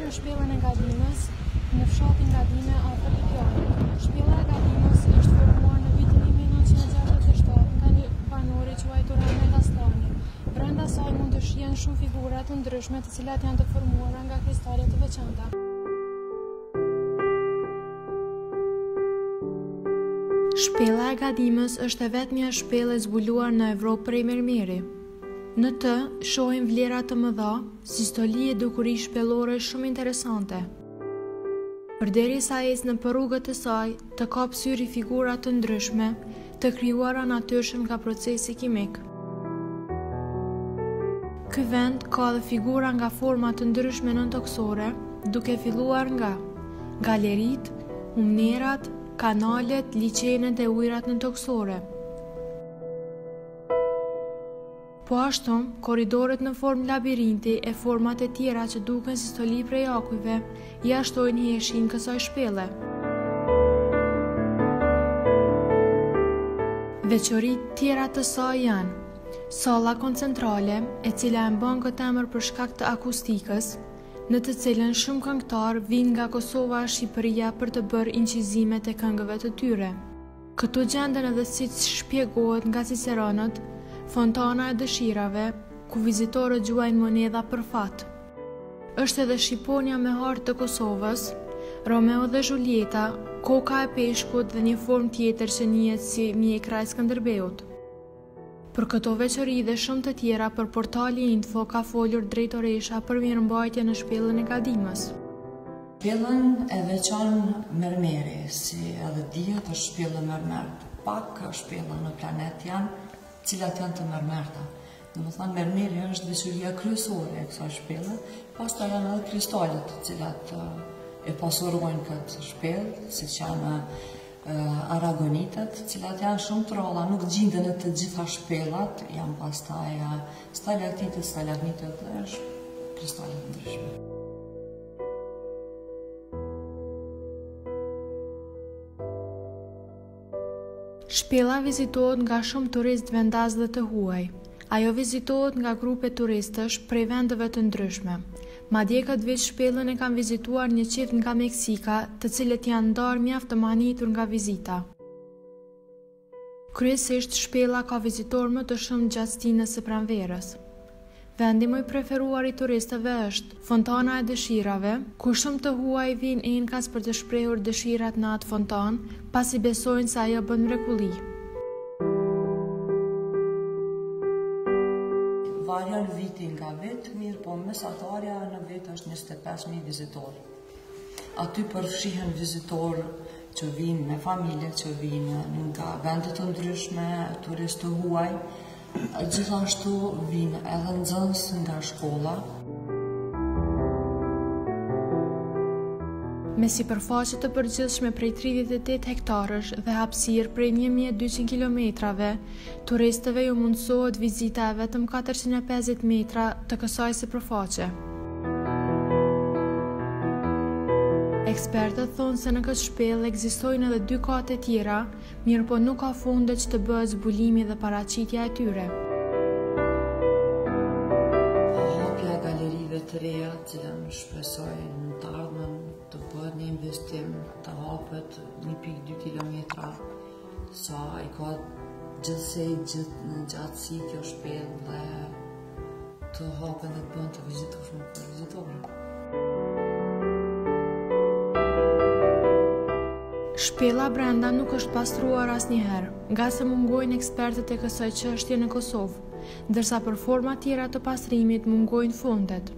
në shpellën e Gadimës, në fshatin Gadime afër Lipjanit. Shpella e Gadimës është formuar në vitin 1967 nga një banor i quajtur Ahmet Aslani. Brenda saj mund të shihen shumë figura të ndryshme, të cilat janë të formuara nga kristale të veçanta. Shpella e Gadimës është e vetmja shpellë e zbuluar në Evropë prej mermeri. Në të shohim vlera të mëdha, sistoli e dukuri shpellore shumë interesante. Përderisa ecë në rrugët e saj, të kap syri figura të ndryshme, të krijuara natyrshëm nga procesi kimik. Ky vend ka dhe figura nga forma të ndryshme nëntoksore, duke filluar nga galerit, umnerat, kanalet, liqenet e ujrat nëntoksore. Po ashtu, korridoret në formë labirinti e format e tjera që duken si stoli prej akujve, i ashtojnë heshin kësaj shpelle. Veçoritë tjera të saj janë salla koncentrale, e cila e mban këtë emër për shkak të akustikës, në të cilën shumë këngëtar vinë nga Kosova e Shqipëria për të bërë incizimet e këngëve të tyre. Këtu gjenden edhe siç shpjegohet nga Ciceronët, fontana e dëshirave, ku vizitorët gjuajnë monedha për fat. Është edhe Shqiponia me hartë të Kosovës, Romeo dhe Julieta, koka e peshkut dhe një formë tjetër që njihet si mjekra e Skënderbeut. Për këto veçori dhe shumë të tjera, për portali Info ka folur drejtoresha për mirëmbajtje në shpellën e Gadimës. Shpellën e veçon mermeri, si edhe dihet është shpellë mermer. Pak shpellë në planet janë, cilat janë të mermerta. Domethënë mermeri është veçoria kryesore e kësaj shpellë, pastaj janë edhe kristalet, të cilat e pasurojnë këtë shpellë, siç janë aragonitet, cilat janë shumë të rralla, nuk gjenden në të gjitha shpellat, janë pastaj stalaktitet, stalagmitet dhe kristale të ndryshme. Shpella vizitohet nga shumë turistë vendas dhe të huaj. Ajo vizitohet nga grupe turistësh prej vendeve të ndryshme. Madje këtë vit shpellën e kanë vizituar një çift nga Meksika, të cilët janë ndarë mjaft të manitur nga vizita. Kryesisht shpella ka vizitorë më të shumë gjatë stinës së pranverës. Vendi më i preferuar i turistëve është Fontana e Dëshirave, ku shumë të huaj vinë enkas për të shprehur dëshirat në atë fontanë, pasi besojnë se ajo bën mrekulli. Varion viti nga vit, mirë po mesatarja në vit është 25.000 vizitorë. Aty përfshihen vizitorë që vinë me familje, që vinë nga vende të ndryshme, turistë të huaj, gjithashtu vinë edhe nxënës nga shkolla. Me sipërfaqe të përgjithshme prej 38 hektarësh dhe hapësirë prej 1200 kilometrave, turistëve ju mundësohet vizita e vetëm 450 metra të kësaj sipërfaqe. Ekspertët thonë se në këtë shpellë ekzistojnë edhe 2 kate tjera, mirë po nuk ka funde që të bëhet zbulimi dhe paraqitja e tyre. Hapja e galerive të reja, që shpresoj në të ardhmen të bëhet një investim, të hapet 1.2 kilometra, sa i ka gjithsej në gjatësi kjo shpellë dhe të hapen dhe të bëhen të vizitueshme për vizitorët. Shpella brenda nuk është pastruar asnjëherë, nga se mungojnë ekspertët e kësaj çështje në Kosovë, ndërsa për forma tjera të pastrimit mungojnë fundet.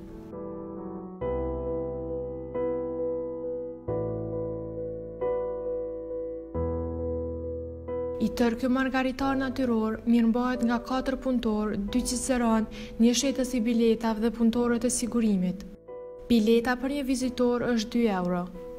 I tërë ky margaritar natyror mirëmbahet nga 4 punëtor, 2 ciceron, një shetës i biletave dhe punëtorët e sigurimit. Bileta për një vizitor është 2 euro.